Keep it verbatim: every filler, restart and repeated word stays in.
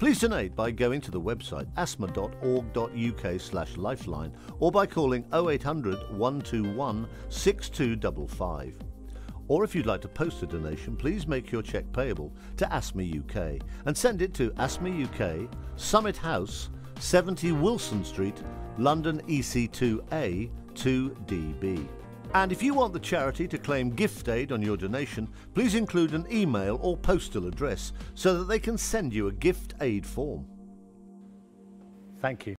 Please donate by going to the website asthma dot org dot U K slash lifeline or by calling oh eight hundred, one two one, six two five five. Or if you'd like to post a donation, please make your cheque payable to Asthma U K and send it to Asthma U K, Summit House, seventy Wilson Street, London E C two A two D B. And if you want the charity to claim gift aid on your donation, please include an email or postal address so that they can send you a gift aid form. Thank you.